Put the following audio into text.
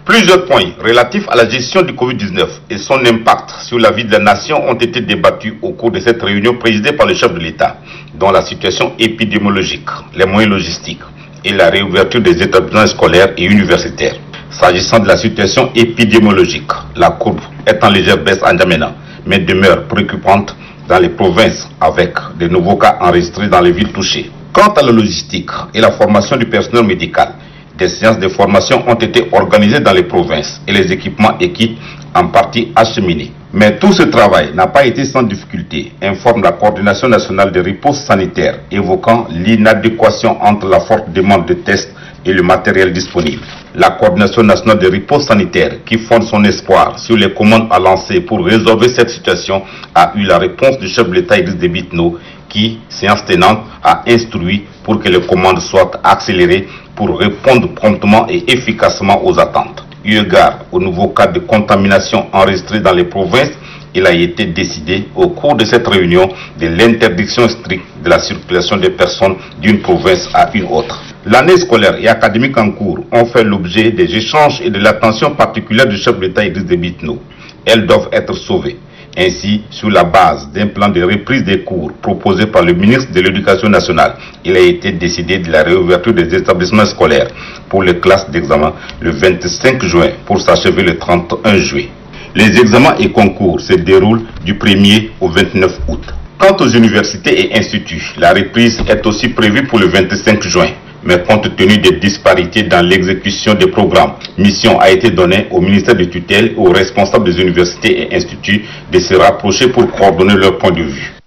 Plusieurs points relatifs à la gestion du Covid-19 et son impact sur la vie de la nation ont été débattus au cours de cette réunion présidée par le chef de l'État, dont la situation épidémiologique, les moyens logistiques et la réouverture des établissements scolaires et universitaires. S'agissant de la situation épidémiologique, la courbe est en légère baisse en N'Djamena, mais demeure préoccupante dans les provinces avec de nouveaux cas enregistrés dans les villes touchées. Quant à la logistique et la formation du personnel médical, des séances de formation ont été organisées dans les provinces et les équipements et kits en partie acheminés. Mais tout ce travail n'a pas été sans difficulté, informe la coordination nationale de riposte sanitaire, évoquant l'inadéquation entre la forte demande de tests et le matériel disponible. La coordination nationale de riposte sanitaire, qui fonde son espoir sur les commandes à lancer pour résolver cette situation, a eu la réponse du chef de l'État Idriss Déby Itno, qui, séance tenante, a instruit pour que les commandes soient accélérées pour répondre promptement et efficacement aux attentes. Eu égard au nouveau cas de contamination enregistré dans les provinces, il a été décidé au cours de cette réunion de l'interdiction stricte de la circulation des personnes d'une province à une autre. L'année scolaire et académique en cours ont fait l'objet des échanges et de l'attention particulière du chef de l'État Idriss Déby Itno. Elles doivent être sauvées. Ainsi, sur la base d'un plan de reprise des cours proposé par le ministre de l'Éducation nationale, il a été décidé de la réouverture des établissements scolaires pour les classes d'examen le 25 juin pour s'achever le 31 juillet. Les examens et concours se déroulent du 1er au 29 août. Quant aux universités et instituts, la reprise est aussi prévue pour le 25 juin. Mais compte tenu des disparités dans l'exécution des programmes, mission a été donnée au ministère de tutelle et aux responsables des universités et instituts de se rapprocher pour coordonner leur point de vue.